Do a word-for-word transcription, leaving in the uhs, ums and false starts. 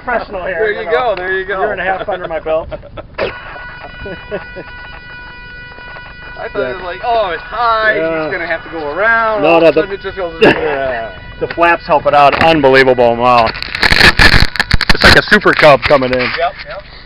professional here. There you, you go, know. there you go. Year and a half under my belt. I thought yeah. it was like, oh, it's high, yeah. he's going to have to go around. No, all no, of a sudden the, it just goes, yeah. The flaps help it out. Unbelievable. Wow. It's like a super cub coming in. Yep, yep.